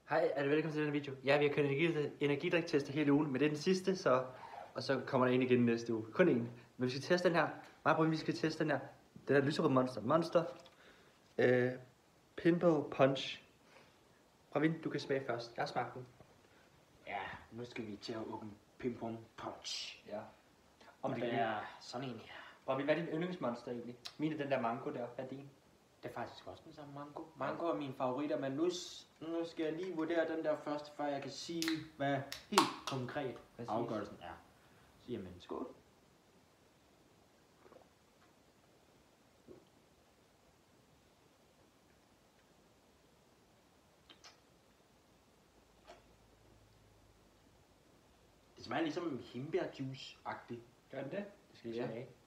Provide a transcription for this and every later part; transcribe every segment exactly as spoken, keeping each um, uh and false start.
Hej, er det velkommen til denne video? Ja, vi har kørt energi, energidriktester hele ugen, men det er den sidste, så, og så kommer der en igen næste uge. Kun en. Men vi skal teste den her. Meget prøv, vi skal teste den her. Den her lyserøde monster. Monster. Øh, Pimple Punch. Pravin, du kan smage først. Jeg har smagt den. Ja, nu skal vi til at åbne Pimple Punch. Ja. Om Og det det er sådan en her. Pravin, hvad er din yndlingsmonster egentlig? Min er den der mango der. Hvad er din? Det er faktisk også den samme mango. Mango er min favoritter, men nu, nu skal jeg lige vurdere den der først, før jeg kan sige, hvad helt konkret Præcis. afgørelsen er. Så jamen, skål. Det smager ligesom hindbærjuice-agtigt. Gør den det? Det skal vi Ja. smage.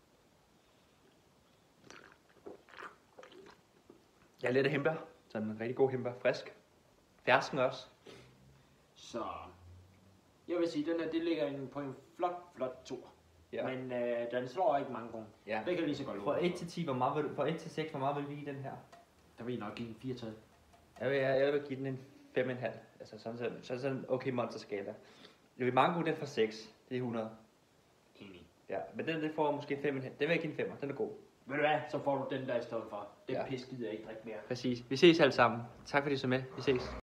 Jeg er lidt af hembær. Sådan en rigtig god hembær. Frisk. Fersken også. Så jeg vil sige, den her, det ligger en, på en flot, flot tur. Ja. Men øh, den slår ikke mangoen. Ja. Det kan jeg lige så godt Fra love. et til ti, hvor meget vil du, fra et til seks, hvor meget vil du give den her? Der vil jeg nok give en fire tal. Jeg vil, jeg vil give den en fem komma fem. Altså sådan, sådan, sådan, sådan en okay monsterskala. Jeg vil mango den for seks. Det er hundrede. Enig. Ja, men den, den får måske fem komma fem. Den vil jeg give en femmer. Den er god. Ved du hvad, så får du den der i stedet for. Den Ja. ja. pis gider jeg ikke drikke mere. Præcis. Vi ses alle sammen. Tak fordi I så med. Vi ses.